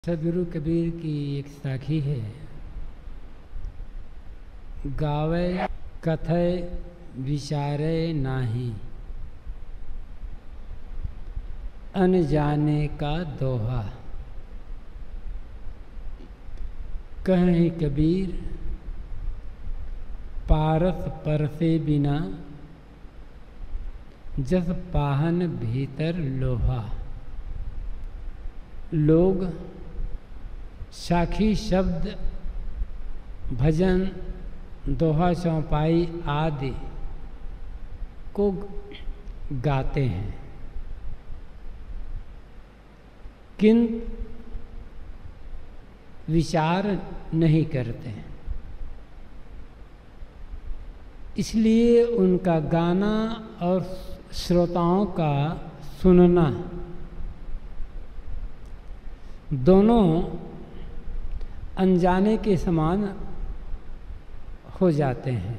सदगुरु कबीर की एक साखी है। गावे कथय विचारे नाही, अनजाने का दोहा। कहीं कबीर पारस परसे बिना, जस पाहन भीतर लोहा। लोग साखी शब्द भजन दोहा चौपाई आदि को गाते हैं, किंतु विचार नहीं करते हैं। इसलिए उनका गाना और श्रोताओं का सुनना दोनों अनजाने के समान हो जाते हैं।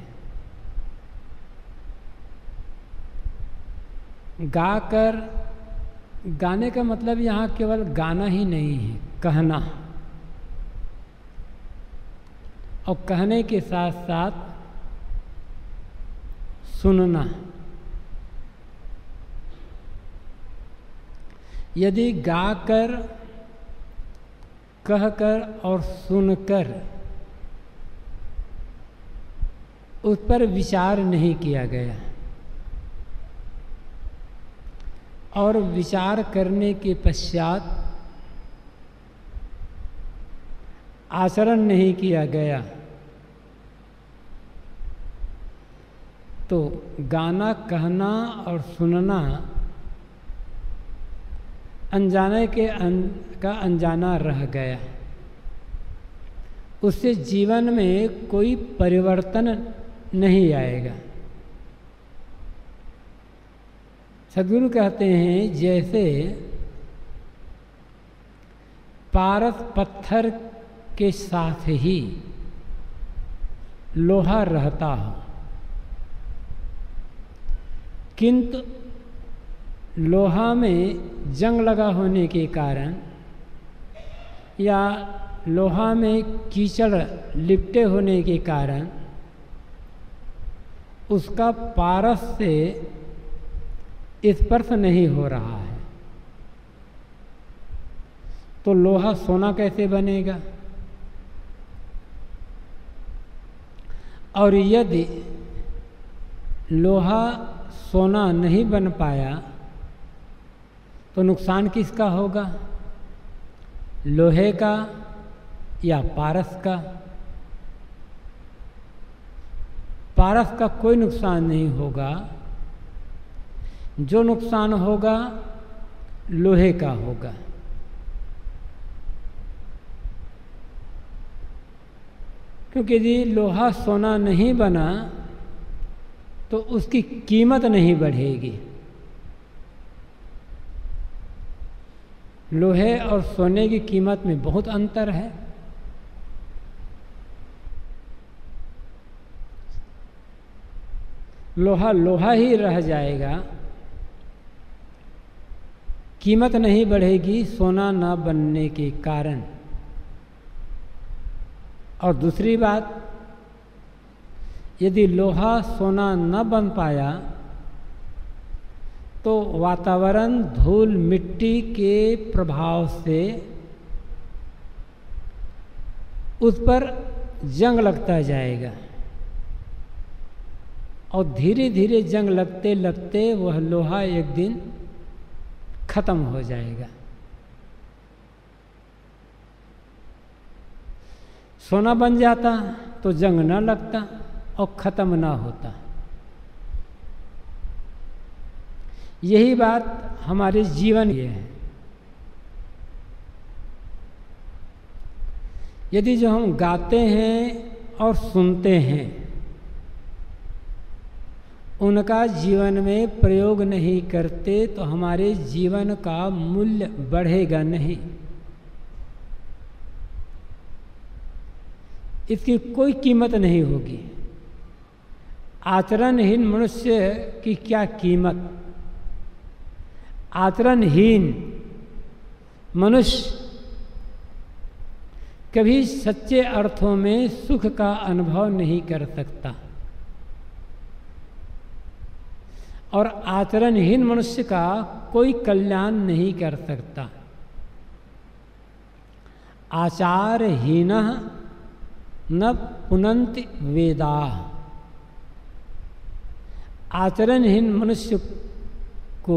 गाकर, गाने का मतलब यहाँ केवल गाना ही नहीं है, कहना, और कहने के साथ साथ सुनना। यदि गाकर, कहकर और सुनकर उस पर विचार नहीं किया गया और विचार करने के पश्चात आचरण नहीं किया गया, तो गाना, कहना और सुनना अनजाने का अनजाना रह गया। उससे जीवन में कोई परिवर्तन नहीं आएगा। सद्गुरु कहते हैं, जैसे पारस पत्थर के साथ ही लोहा रहता हो, किंतु लोहा में जंग लगा होने के कारण या लोहा में कीचड़ लिपटे होने के कारण उसका पारस से स्पर्श नहीं हो रहा है, तो लोहा सोना कैसे बनेगा? और यदि लोहा सोना नहीं बन पाया तो नुकसान किसका होगा? लोहे का या पारस का? पारस का कोई नुकसान नहीं होगा, जो नुकसान होगा लोहे का होगा। क्योंकि यदि लोहा सोना नहीं बना तो उसकी कीमत नहीं बढ़ेगी। लोहे और सोने की कीमत में बहुत अंतर है। लोहा लोहा ही रह जाएगा, कीमत नहीं बढ़ेगी सोना न बनने के कारण। और दूसरी बात, यदि लोहा सोना न बन पाया तो वातावरण धूल मिट्टी के प्रभाव से उस पर जंग लगता जाएगा और धीरे धीरे जंग लगते लगते वह लोहा एक दिन खत्म हो जाएगा। सोना बन जाता तो जंग न लगता और खत्म ना होता। यही बात हमारे जीवन ये है। यदि जो हम गाते हैं और सुनते हैं उनका जीवन में प्रयोग नहीं करते तो हमारे जीवन का मूल्य बढ़ेगा नहीं। इसकी कोई कीमत नहीं होगी। आचरणहीन मनुष्य की क्या कीमत? आचरणहीन मनुष्य कभी सच्चे अर्थों में सुख का अनुभव नहीं कर सकता, और आचरणहीन मनुष्य का कोई कल्याण नहीं कर सकता। आचारहीनः न पुनन्ति वेदाः। आचरणहीन मनुष्य को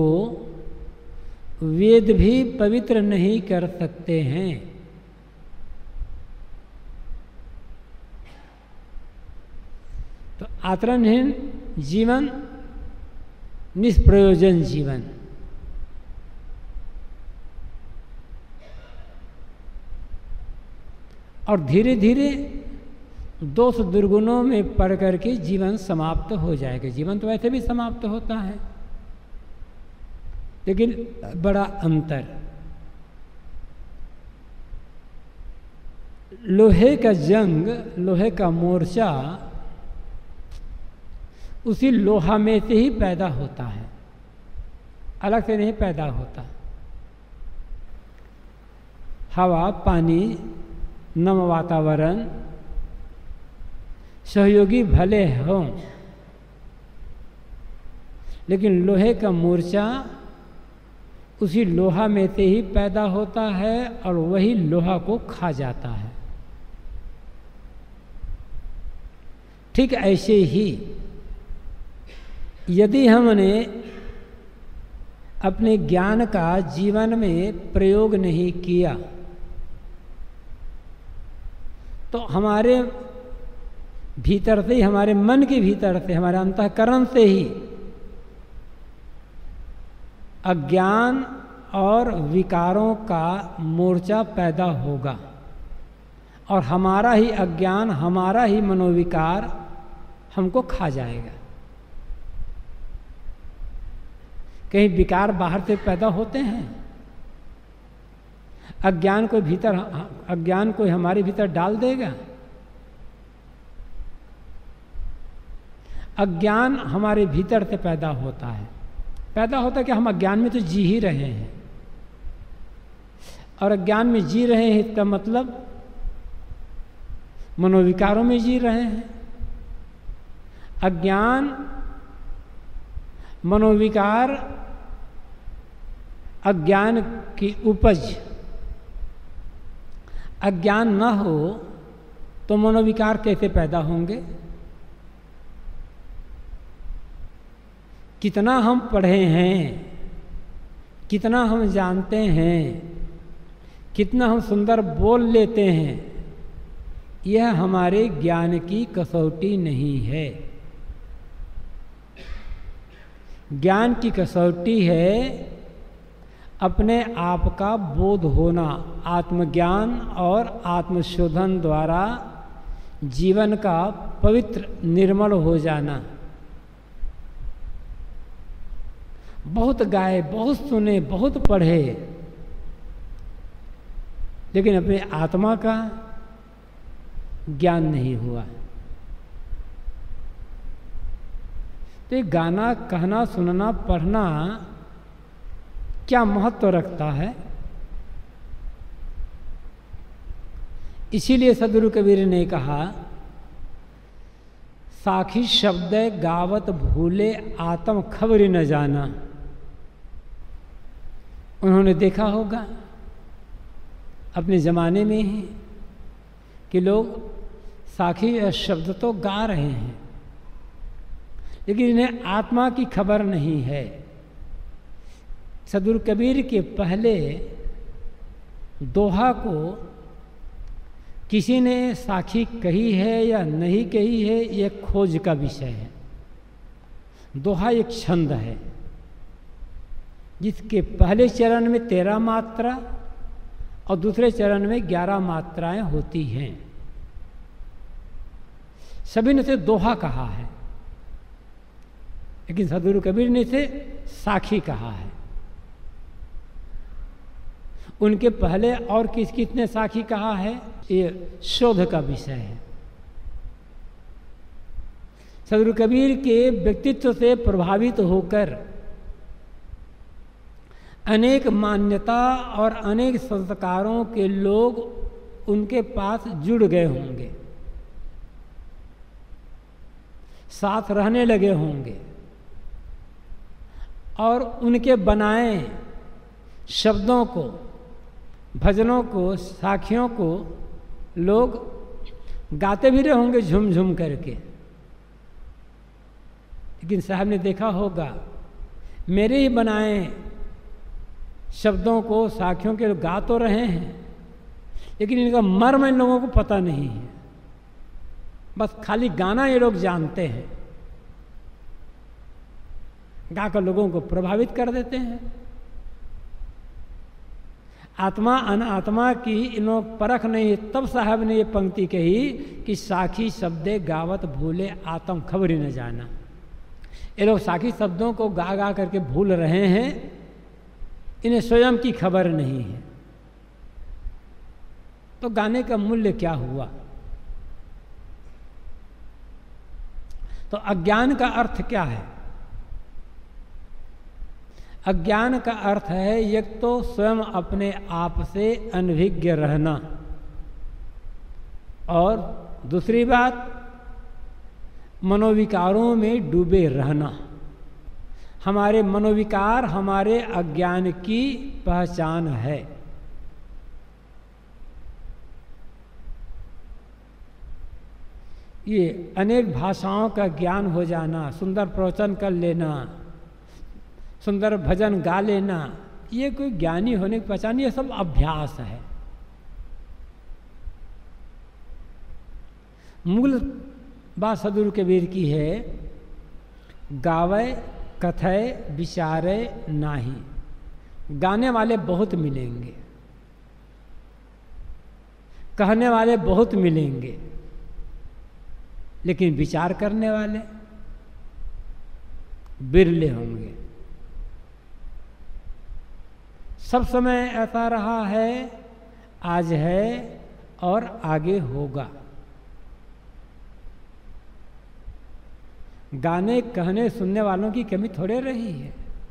वेद भी पवित्र नहीं कर सकते हैं। तो आचरणहीन जीवन निष्प्रयोजन जीवन। और धीरे धीरे दोष दुर्गुणों में पड़ करके जीवन समाप्त हो जाएगा। जीवन तो वैसे भी समाप्त होता है, लेकिन बड़ा अंतर। लोहे का जंग, लोहे का मोर्चा उसी लोहा में से ही पैदा होता है, अलग से नहीं पैदा होता। हवा, पानी, नम वातावरण सहयोगी भले हों, लेकिन लोहे का मूर्छा उसी लोहा में से ही पैदा होता है और वही लोहा को खा जाता है। ठीक ऐसे ही यदि हमने अपने ज्ञान का जीवन में प्रयोग नहीं किया तो हमारे भीतर से ही, हमारे मन के भीतर से, हमारे अंतःकरण से ही अज्ञान और विकारों का मोर्चा पैदा होगा, और हमारा ही अज्ञान, हमारा ही मनोविकार हमको खा जाएगा। कहीं विकार बाहर से पैदा होते हैं, अज्ञान को भीतर, अज्ञान को हमारे भीतर डाल देगा। अज्ञान हमारे भीतर से पैदा होता है। पैदा होता है कि हम अज्ञान में तो जी ही रहे हैं, और अज्ञान में जी रहे हैं इसका मतलब मनोविकारों में जी रहे हैं। अज्ञान, मनोविकार, अज्ञान की उपज। अज्ञान न हो तो मनोविकार कैसे पैदा होंगे? कितना हम पढ़े हैं, कितना हम जानते हैं, कितना हम सुंदर बोल लेते हैं, यह हमारे ज्ञान की कसौटी नहीं है। ज्ञान की कसौटी है अपने आप का बोध होना, आत्मज्ञान और आत्मशोधन द्वारा जीवन का पवित्र निर्मल हो जाना। बहुत गाए, बहुत सुने, बहुत पढ़े, लेकिन अपने आत्मा का ज्ञान नहीं हुआ। तो ये गाना, कहना, सुनना, पढ़ना क्या महत्व रखता है? इसीलिए सदगुरु कबीर ने कहा, साखी शब्द गावत भूले आत्म खबर न जाना। उन्होंने देखा होगा अपने ज़माने में ही कि लोग साखी शब्द तो गा रहे हैं, लेकिन इन्हें आत्मा की खबर नहीं है। सदगुरु कबीर के पहले दोहा को किसी ने साखी कही है या नहीं कही है, यह खोज का विषय है। दोहा एक छंद है जिसके पहले चरण में 13 मात्रा और दूसरे चरण में 11 मात्राएं होती हैं। सभी ने इसे दोहा कहा है, लेकिन सदगुरु कबीर ने इसे साखी कहा है। उनके पहले और किसने साखी कहा है, ये शोध का विषय है। सदगुरु कबीर के व्यक्तित्व से प्रभावित होकर अनेक मान्यता और अनेक संस्कारों के लोग उनके पास जुड़ गए होंगे, साथ रहने लगे होंगे और उनके बनाए शब्दों को, भजनों को, साखियों को लोग गाते भी रहे होंगे झूम झूम करके। लेकिन साहब ने देखा होगा मेरे ही बनाए शब्दों को, साखियों के लोग गा तो रहे हैं, लेकिन इनका मर्म इन लोगों को पता नहीं है। बस खाली गाना ये लोग जानते हैं, गाकर लोगों को प्रभावित कर देते हैं। आत्मा अनात्मा की इन लोग परख नहीं है। तब साहब ने ये पंक्ति कही कि साखी शब्दे गावत भूले आत्म खबर ही न जाना। ये लोग साखी शब्दों को गा गा करके भूल रहे हैं, इन्हें स्वयं की खबर नहीं है। तो गाने का मूल्य क्या हुआ? तो अज्ञान का अर्थ क्या है? अज्ञान का अर्थ है एक तो स्वयं अपने आप से अनभिज्ञ रहना, और दूसरी बात मनोविकारों में डूबे रहना। हमारे मनोविकार हमारे अज्ञान की पहचान है। ये अनेक भाषाओं का ज्ञान हो जाना, सुंदर प्रवचन कर लेना, सुंदर भजन गा लेना, ये कोई ज्ञानी होने की पहचान, ये सब अभ्यास है। मूल बात सदगुरु कबीर की है, गावे कथय विचारे नाही। गाने वाले बहुत मिलेंगे, कहने वाले बहुत मिलेंगे, लेकिन विचार करने वाले बिरले होंगे। सब समय ऐसा रहा है, आज है और आगे होगा। गाने कहने सुनने वालों की कमी थोड़े रही है,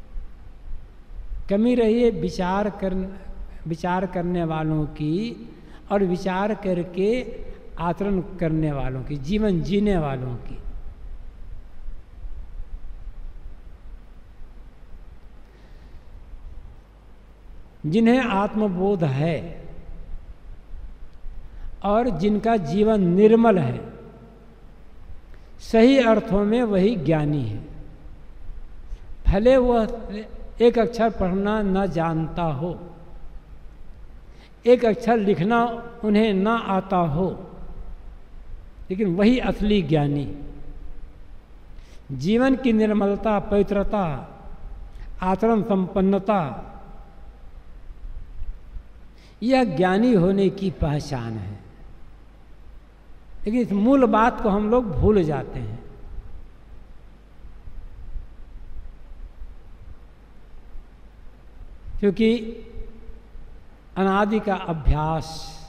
कमी रही है विचार करने वालों की, और विचार करके आचरण करने वालों की, जीवन जीने वालों की। जिन्हें आत्मबोध है और जिनका जीवन निर्मल है, सही अर्थों में वही ज्ञानी है। भले वह एक अक्षर पढ़ना न जानता हो, एक अक्षर लिखना उन्हें न आता हो, लेकिन वही असली ज्ञानी। जीवन की निर्मलता, पवित्रता, आचरण संपन्नता, यह ज्ञानी होने की पहचान है। लेकिन इस मूल बात को हम लोग भूल जाते हैं। क्योंकि अनादि का अभ्यास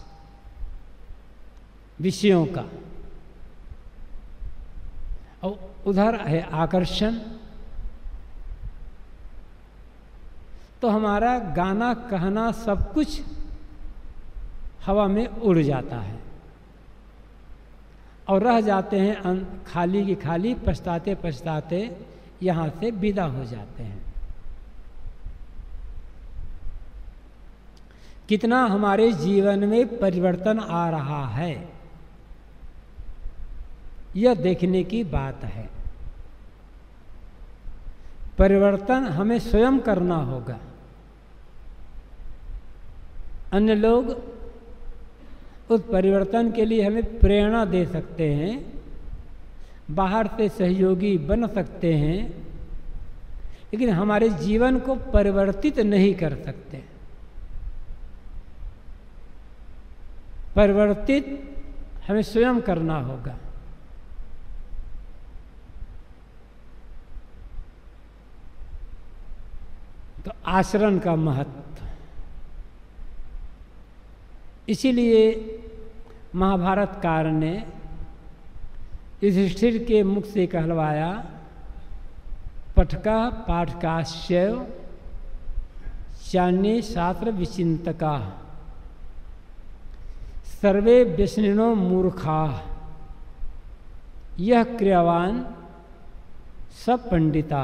विषयों का, और उधर है आकर्षण, तो हमारा गाना कहना सब कुछ हवा में उड़ जाता है और रह जाते हैं खाली की खाली, पछताते पछताते यहाँ से विदा हो जाते हैं। कितना हमारे जीवन में परिवर्तन आ रहा है, यह देखने की बात है। परिवर्तन हमें स्वयं करना होगा। अन्य लोग उस परिवर्तन के लिए हमें प्रेरणा दे सकते हैं, बाहर से सहयोगी बन सकते हैं, लेकिन हमारे जीवन को परिवर्तित नहीं कर सकते। परिवर्तित हमें स्वयं करना होगा। तो आचरण का महत्व, इसीलिए महाभारत कार ने युधिष्ठिर के मुख से कहलवाया, पठका पाठकाश्चैव चान्ये शास्त्र विचिंतका। सर्वे व्यसनिनो मूर्खा, यह क्रियावान सब पंडिता।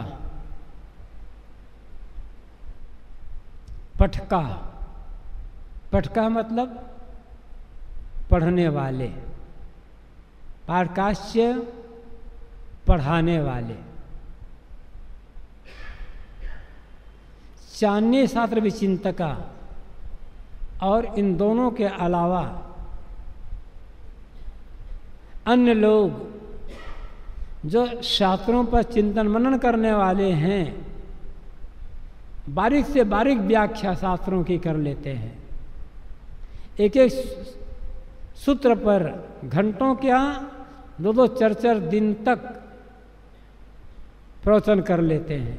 पठका, पठका मतलब पढ़ने वाले, पाठकाश्य पढ़ाने वाले। चान्य शास्त्र विचिंतका, और इन दोनों के अलावा अन्य लोग जो शास्त्रों पर चिंतन मनन करने वाले हैं, बारीक से बारीक व्याख्या शास्त्रों की कर लेते हैं। एक एक सूत्र पर घंटों क्या, दो दो चार चार दिन तक प्रवचन कर लेते हैं।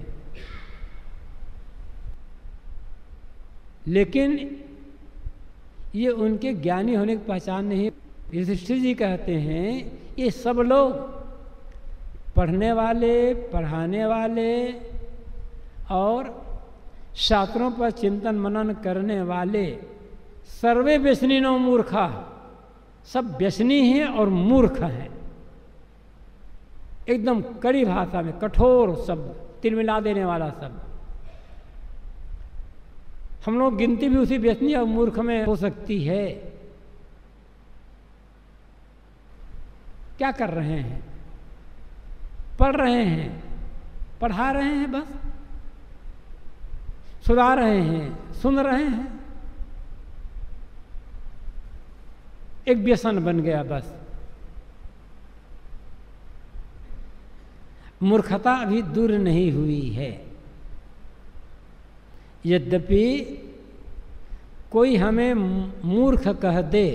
लेकिन ये उनके ज्ञानी होने की पहचान नहीं। युधिष्ठिर जी कहते हैं ये सब लोग पढ़ने वाले, पढ़ाने वाले और शास्त्रों पर चिंतन मनन करने वाले सर्वे व्यसनिनो मूर्खा, सब व्यसनी हैं और मूर्ख हैं। एकदम कड़ी भाषा में कठोर शब्द, तिलमिला देने वाला शब्द। हम लोग गिनती भी उसी व्यसनी और मूर्ख में हो सकती है। क्या कर रहे हैं? पढ़ रहे हैं, पढ़ा रहे हैं, बस सुना रहे हैं, सुन रहे हैं। एक व्यसन बन गया बस। मूर्खता अभी दूर नहीं हुई है। यद्यपि कोई हमें मूर्ख कह दे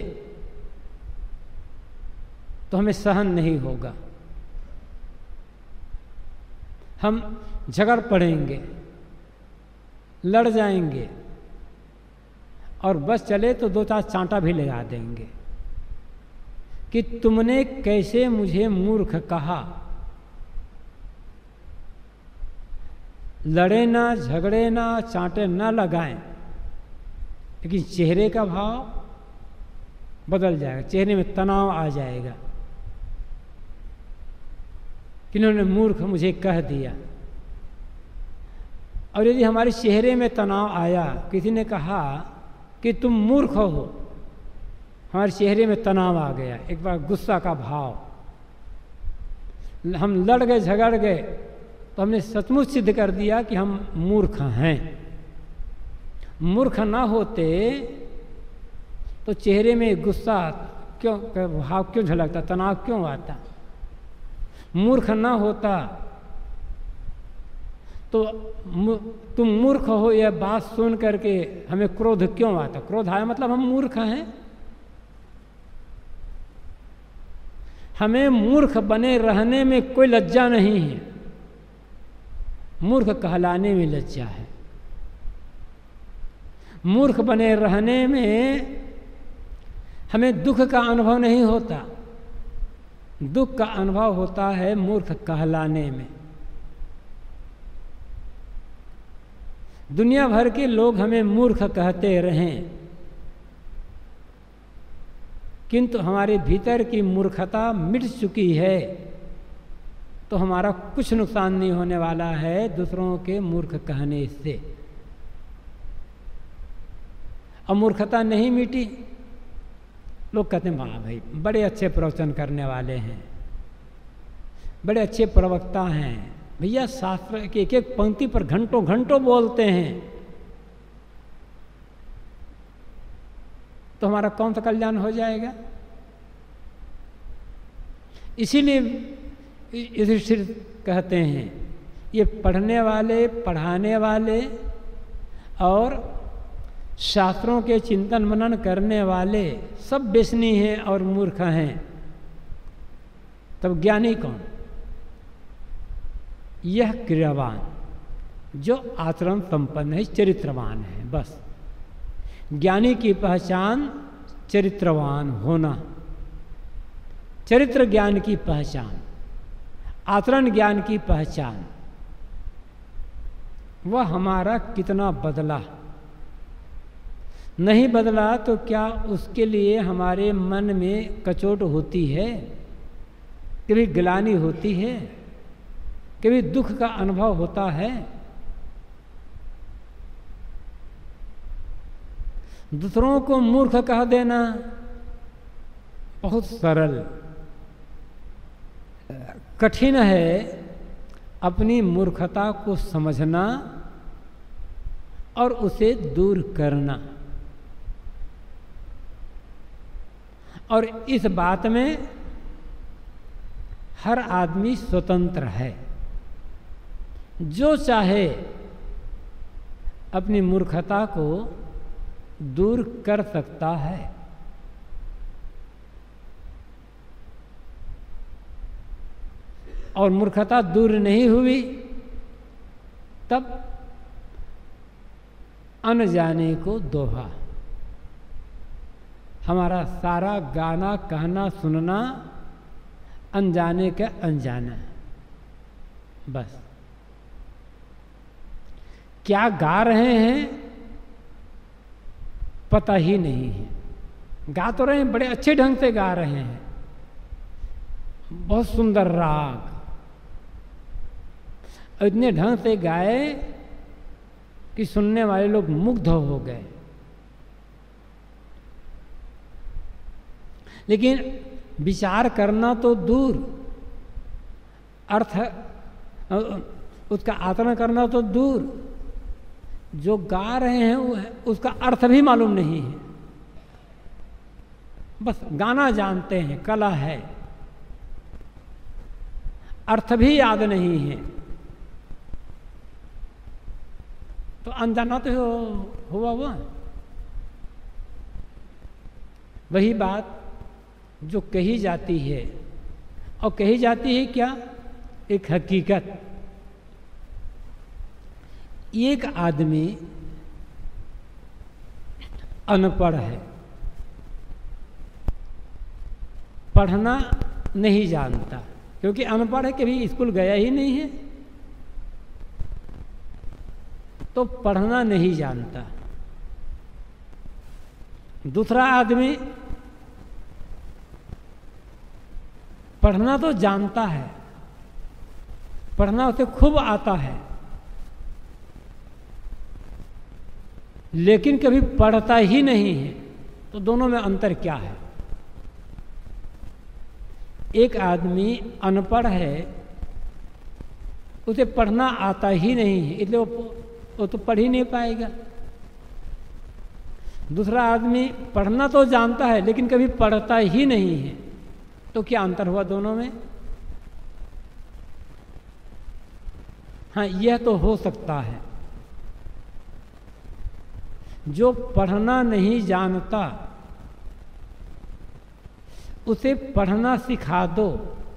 तो हमें सहन नहीं होगा। हम झगड़ पड़ेंगे, लड़ जाएंगे और बस चले तो दो चार चांटा भी लगा देंगे कि तुमने कैसे मुझे मूर्ख कहा। लड़े ना, झगड़े ना, चांटे ना लगाएं, लेकिन चेहरे का भाव बदल जाएगा, चेहरे में तनाव आ जाएगा कि इन्होंने मूर्ख मुझे कह दिया। और यदि हमारे चेहरे में तनाव आया, किसी ने कहा कि तुम मूर्ख हो, हमारे चेहरे में तनाव आ गया, एक बार गुस्सा का भाव, हम लड़ गए, झगड़ गए, तो हमने सचमुच सिद्ध कर दिया कि हम मूर्ख हैं। मूर्ख ना होते तो चेहरे में गुस्सा क्यों, भाव क्यों झलकता, तनाव क्यों आता? मूर्ख ना होता तो तुम मूर्ख हो यह बात सुन करके हमें क्रोध क्यों आता? क्रोध आया मतलब हम मूर्ख हैं। हमें मूर्ख बने रहने में कोई लज्जा नहीं है, मूर्ख कहलाने में लज्जा है। मूर्ख बने रहने में हमें दुख का अनुभव नहीं होता, दुख का अनुभव होता है मूर्ख कहलाने में। दुनिया भर के लोग हमें मूर्ख कहते रहें, किंतु हमारे भीतर की मूर्खता मिट चुकी है तो हमारा कुछ नुकसान नहीं होने वाला है दूसरों के मूर्ख कहने से। अब मूर्खता नहीं मिटी, लोग कहते हैं वाह भाई बड़े अच्छे प्रवचन करने वाले हैं, बड़े अच्छे प्रवक्ता हैं। भैया शास्त्र की एक एक पंक्ति पर घंटों घंटों बोलते हैं, तो हमारा कौन सा कल्याण हो जाएगा? इसीलिए युधिष्ठिर कहते हैं ये पढ़ने वाले, पढ़ाने वाले और शास्त्रों के चिंतन मनन करने वाले सब व्यसनी हैं और मूर्ख हैं। तब ज्ञानी कौन? यह क्रियावान जो आचरण संपन्न है, चरित्रवान है। बस ज्ञानी की पहचान चरित्रवान होना, चरित्र ज्ञान की पहचान, आचरण ज्ञान की पहचान, वह हमारा कितना बदला। नहीं बदला तो क्या उसके लिए हमारे मन में कचोट होती है, कभी ग्लानि होती है, कभी दुख का अनुभव होता है? दूसरों को मूर्ख कह देना बहुत सरल, कठिन है अपनी मूर्खता को समझना और उसे दूर करना। और इस बात में हर आदमी स्वतंत्र है, जो चाहे अपनी मूर्खता को दूर कर सकता है। और मूर्खता दूर नहीं हुई तब अनजाने को दोहा। हमारा सारा गाना कहना सुनना अनजाने का अनजाना, बस। क्या गा रहे हैं पता ही नहीं है। गा तो रहे हैं, बड़े अच्छे ढंग से गा रहे हैं, बहुत सुंदर राग, इतने ढंग से गाए कि सुनने वाले लोग मुग्ध हो गए। लेकिन विचार करना तो दूर, अर्थ उसका आकलन करना तो दूर, जो गा रहे हैं वो उसका अर्थ भी मालूम नहीं है, बस गाना जानते हैं, कला है, अर्थ भी याद नहीं है। तो अनजाना तो हुआ। वही बात जो कही जाती है, और कही जाती है क्या? एक हकीकत। एक आदमी अनपढ़ है, पढ़ना नहीं जानता, क्योंकि अनपढ़ है, कभी स्कूल गया ही नहीं है, तो पढ़ना नहीं जानता। दूसरा आदमी पढ़ना तो जानता है, पढ़ना उसे खूब आता है, लेकिन कभी पढ़ता ही नहीं है। तो दोनों में अंतर क्या है? एक आदमी अनपढ़ है, उसे पढ़ना आता ही नहीं है, इसलिए वो तो पढ़ ही नहीं पाएगा। दूसरा आदमी पढ़ना तो जानता है, लेकिन कभी पढ़ता ही नहीं है। तो क्या अंतर हुआ दोनों में? हाँ, यह तो हो सकता है, जो पढ़ना नहीं जानता उसे पढ़ना सिखा दो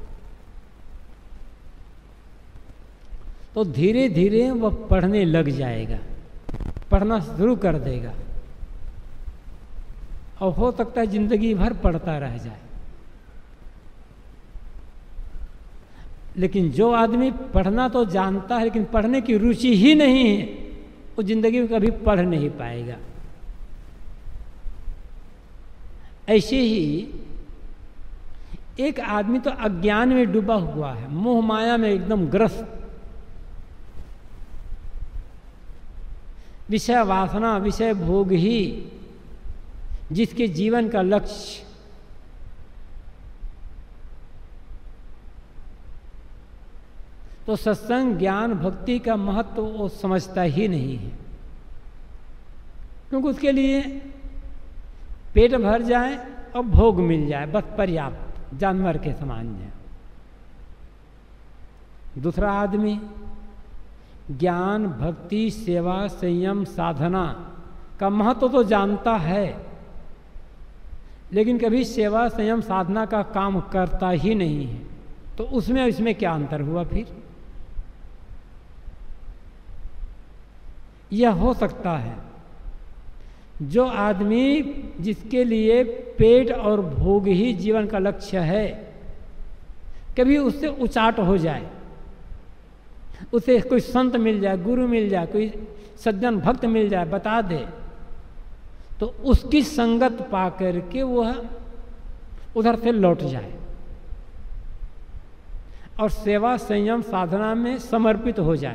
तो धीरे धीरे वह पढ़ने लग जाएगा, पढ़ना शुरू कर देगा, और हो सकता है जिंदगी भर पढ़ता रह जाए। लेकिन जो आदमी पढ़ना तो जानता है, लेकिन पढ़ने की रुचि ही नहीं है, वो जिंदगी में कभी पढ़ नहीं पाएगा। ऐसे ही एक आदमी तो अज्ञान में डूबा हुआ है, मोह माया में एकदम ग्रस्त, विषय वासना, विषय भोग ही जिसके जीवन का लक्ष्य। तो सत्संग, ज्ञान, भक्ति का महत्व वो समझता ही नहीं है, क्योंकि उसके लिए पेट भर जाए और भोग मिल जाए, बस पर्याप्त, जानवर के समान है। दूसरा आदमी ज्ञान, भक्ति, सेवा, संयम, साधना का महत्व तो जानता है, लेकिन कभी सेवा, संयम, साधना का काम करता ही नहीं है। तो उसमें इसमें क्या अंतर हुआ फिर? यह हो सकता है जो आदमी जिसके लिए पेट और भोग ही जीवन का लक्ष्य है, कभी उससे उचाट हो जाए, उसे कोई संत मिल जाए, गुरु मिल जाए, कोई सज्जन भक्त मिल जाए, बता दे, तो उसकी संगत पा करके वह उधर से लौट जाए और सेवा संयम साधना में समर्पित हो जाए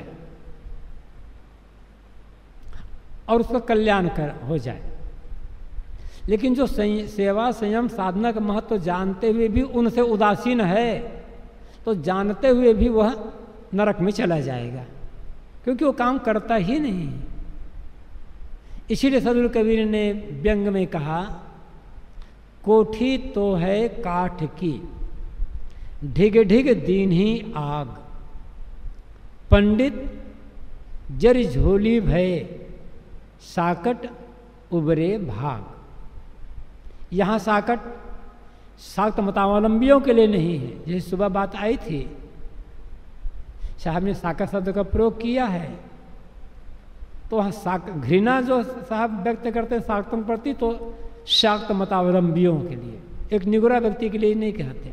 और उसका कल्याण हो जाए। लेकिन जो सेवा संयम साधना का महत्व जानते हुए भी उनसे उदासीन है, तो जानते हुए भी वह नरक में चला जाएगा, क्योंकि वो काम करता ही नहीं। इसीलिए सदगुरु कबीर ने व्यंग में कहा, कोठी तो है काठ की, ढिग ढिग दीन ही आग, पंडित जर झोली भय, साकट उबरे भाग। यहाँ साकट मतावलंबियों के लिए नहीं है। जैसे सुबह बात आई थी, साहब ने साकट शब्द का प्रयोग किया है, तो वहाँ घृणा जो साहब व्यक्त करते हैं साक्तों के प्रति, तो शाक्त मतावलंबियों के लिए, एक निगुरा व्यक्ति के लिए नहीं कहते।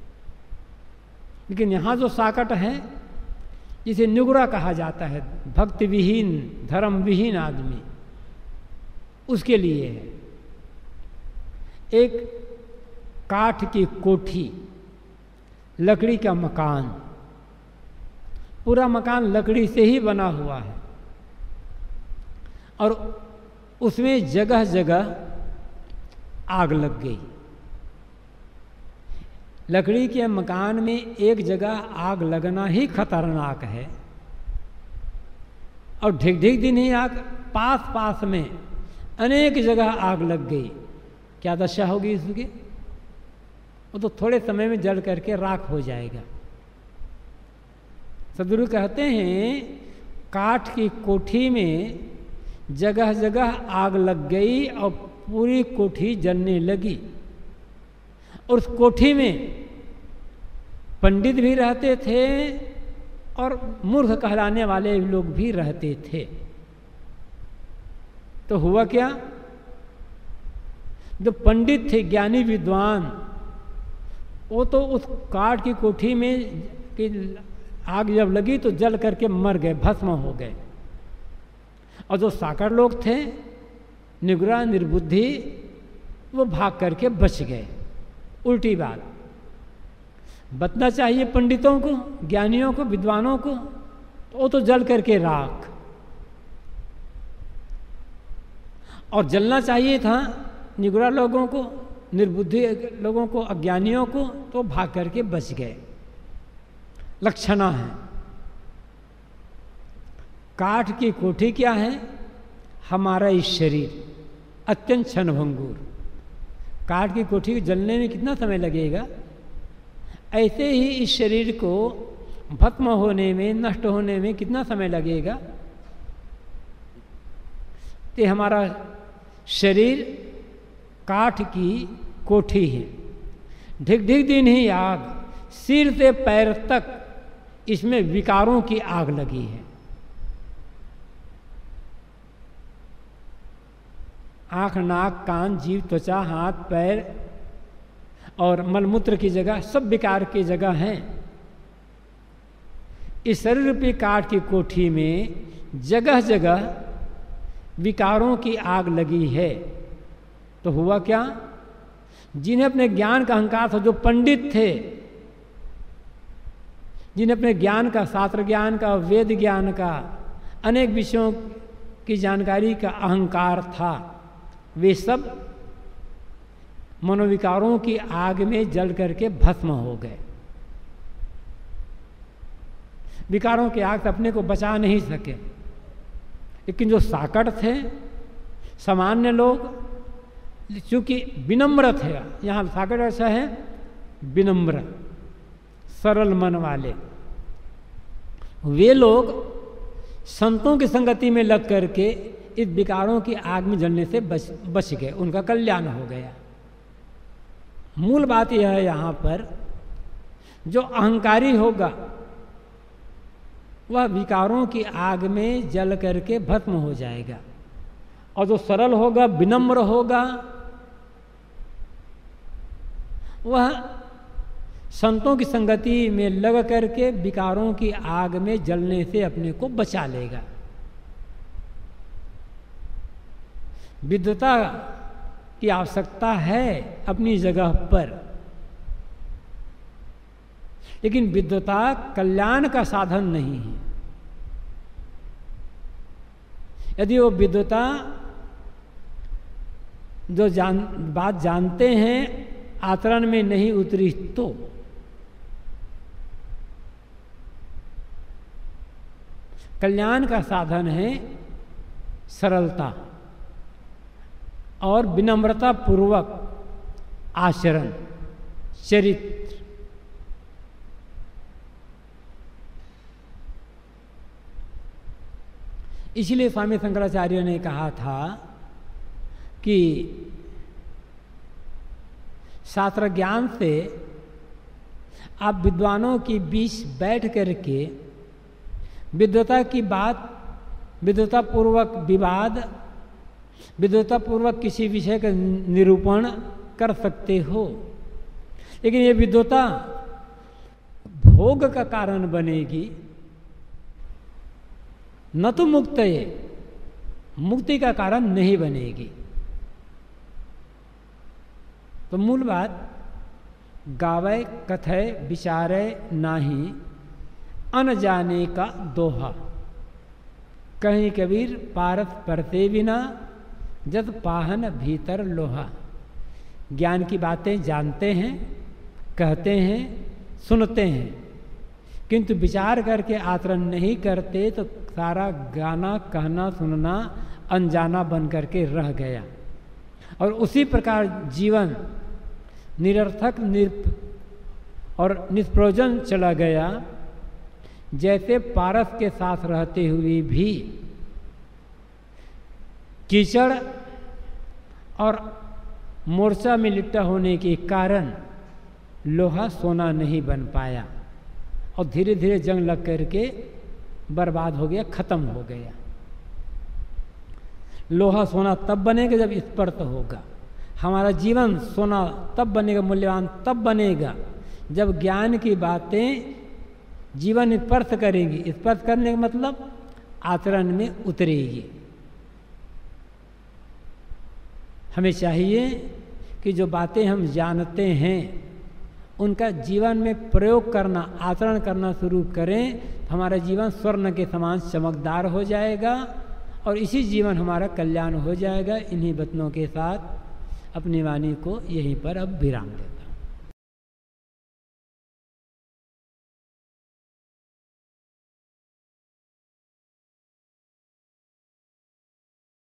लेकिन यहाँ जो साकट है, जिसे निगुरा कहा जाता है, भक्ति विहीन धर्म विहीन आदमी, उसके लिए है। एक काठ की कोठी, लकड़ी का मकान, पूरा मकान लकड़ी से ही बना हुआ है और उसमें जगह जगह आग लग गई। लकड़ी के मकान में एक जगह आग लगना ही खतरनाक है और ढिग ढिग दिन ही आग, पास पास में अनेक जगह आग लग गई। क्या दशा होगी इसकी? वो तो थोड़े समय में जल करके राख हो जाएगा। सदगुरु कहते हैं, काठ की कोठी में जगह जगह आग लग गई और पूरी कोठी जलने लगी। और उस कोठी में पंडित भी रहते थे और मूर्ख कहलाने वाले लोग भी रहते थे। तो हुआ क्या? जो पंडित थे, ज्ञानी विद्वान, वो तो उस काठ की कोठी में कि आग जब लगी तो जल करके मर गए, भस्म हो गए। और जो साकर लोग थे, निगुरा निर्बुद्धि, वो भाग करके बच गए। उल्टी बात। बचना चाहिए पंडितों को, ज्ञानियों को, विद्वानों को, तो वो तो जल करके राख। और जलना चाहिए था निगुरा लोगों को, निर्बुद्धि लोगों को, अज्ञानियों को, तो भाग करके बच गए। लक्षणा है। काठ की कोठी क्या है? हमारा इस शरीर अत्यंत क्षणभंगुर। काठ की कोठी को जलने में कितना समय लगेगा? ऐसे ही इस शरीर को भस्म होने में, नष्ट होने में कितना समय लगेगा? तो हमारा शरीर काठ की कोठी है, ढिग ढिग दिन ही आग, सिर से पैर तक इसमें विकारों की आग लगी है। आँख, नाक, कान, जीभ, त्वचा, हाथ, पैर और मलमूत्र की जगह सब विकार की जगह हैं। इस शरीर रूपी काठ की कोठी में जगह जगह विकारों की आग लगी है। तो हुआ क्या? जिन्हें अपने ज्ञान का अहंकार था, जो पंडित थे, जिन्हें अपने ज्ञान का, शास्त्र ज्ञान का, वेद ज्ञान का, अनेक विषयों की जानकारी का अहंकार था, वे सब मनोविकारों की आग में जल करके भस्म हो गए। विकारों की आग से अपने को बचा नहीं सके। लेकिन जो साकट थे, सामान्य लोग, चूंकि विनम्र थे, यहाँ साकट ऐसा है विनम्र, सरल मन वाले, वे लोग संतों की संगति में लग करके इस विकारों की आग में जलने से बच गए, उनका कल्याण हो गया। मूल बात यह है यहाँ पर, जो अहंकारी होगा वह विकारों की आग में जल करके भस्म हो जाएगा, और जो सरल होगा, विनम्र होगा, वह संतों की संगति में लग करके विकारों की आग में जलने से अपने को बचा लेगा। विद्वता की आवश्यकता है अपनी जगह पर, लेकिन विद्वता कल्याण का साधन नहीं है। यदि वो विद्वता जो बात जानते हैं आचरण में नहीं उतरी तो कल्याण का साधन है सरलता और विनम्रता पूर्वक आचरण, चरित्र। इसलिए स्वामी शंकराचार्य ने कहा था कि शास्त्र ज्ञान से आप विद्वानों के बीच बैठ करके विद्वता की बात, विद्वतापूर्वक विवाद, विद्वतापूर्वक किसी विषय का निरूपण कर सकते हो, लेकिन ये विद्वता भोग का कारण बनेगी, न तो मुक्ति का कारण नहीं बनेगी। तो मूल बात, गावै कथय विचारे नाही अनजाने का दोहा, कहीं कबीर पारस परते बिना जद पाहन भीतर लोहा। ज्ञान की बातें जानते हैं, कहते हैं, सुनते हैं, किंतु विचार करके आचरण नहीं करते तो सारा गाना, कहना, सुनना अनजाना बन करके रह गया। और उसी प्रकार जीवन निरर्थक और निष्प्रयोजन चला गया, जैसे पारस के साथ रहते हुए भी कीचड़ और मोर्चा में लिपटा होने के कारण लोहा सोना नहीं बन पाया और धीरे धीरे जंग लग करके बर्बाद हो गया, खत्म हो गया। लोहा सोना तब बनेगा जब स्पर्श होगा। हमारा जीवन सोना तब बनेगा, मूल्यवान तब बनेगा जब ज्ञान की बातें जीवन स्पर्श करेंगी। स्पर्श करने का मतलब आचरण में उतरेगी। हमें चाहिए कि जो बातें हम जानते हैं उनका जीवन में प्रयोग करना, आचरण करना शुरू करें, तो हमारा जीवन स्वर्ण के समान चमकदार हो जाएगा और इसी जीवन हमारा कल्याण हो जाएगा। इन्हीं वचनों के साथ अपनी वाणी को यहीं पर अब विराम देते हैं।